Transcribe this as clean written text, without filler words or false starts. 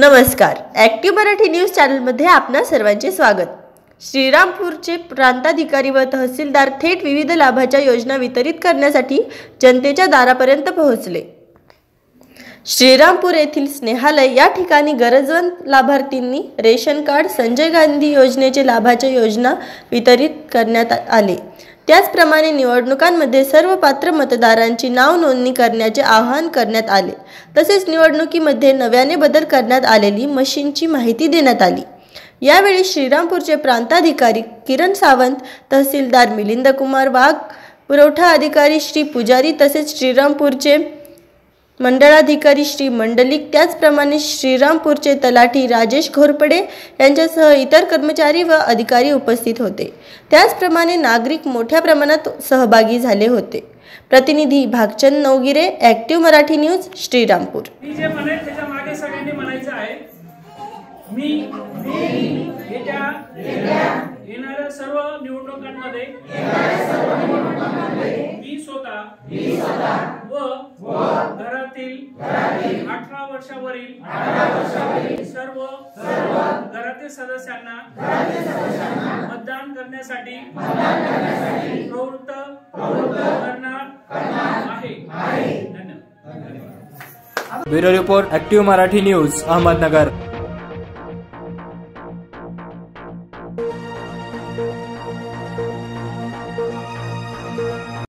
नमस्कार, active Marathi news चॅनलमध्ये आपणा सर्वांचे स्वागत। श्रीरामपूरचे प्रांताधिकारी व तहसीलदार थेट विविध लाभाच्या योजना वितरित करण्यासाठी जनतेच्या दारापर्यंत पोहोचले। श्रीरामपूर येथील स्नेहालय या ठिकाणी गरजवंत लाभार्थींनी रेशन कार्ड, संजय गांधी योजनेचे लाभाच्या योजना वितरित करण्यात आले। त्याचप्रमाणे निवडणुकांमध्ये सर्व पात्र मतदारांची नाव नोंदणी करण्याचे आवाहन करण्यात आले। तसेच निवडणुकीमध्ये नव्याने बदल करण्यात आलेली मशीनची माहिती देण्यात आली। यावेळी श्रीरामपूरचे प्रांताधिकारी किरण सावंत, तहसीलदार मिलिंद कुमार वाघ, पुरवठा अधिकारी श्री पुजारी तसेच श्रीरामपूरचे मंडळाधिकारी श्री मंडलिक, त्याचप्रमाणे श्रीरामपूरचे तलाठी राजेश घोरपडे यांच्यासह इतर कर्मचारी व अधिकारी उपस्थित होते। त्याचप्रमाणे नागरिक मोठ्या प्रमाणात सहभागी झाले होते। प्रतिनिधी भागचंद नवगिरे, ॲक्टिव्ह मराठी न्यूज, श्रीरामपूर। जे म्हणे त्याच्या मागे सगळ्यांनी म्हणायचं आहे, मी येणाऱ्या सर्व निवडणुकांमध्ये मी स्वतः व घरातील 18 वर्षावरील सर्व घरातील सदस्यांना मतदान करण्यासाठी प्रवृत्त करणार आहे। धन्यवाद। Bureau report, active Marathi news, Ahmednagar.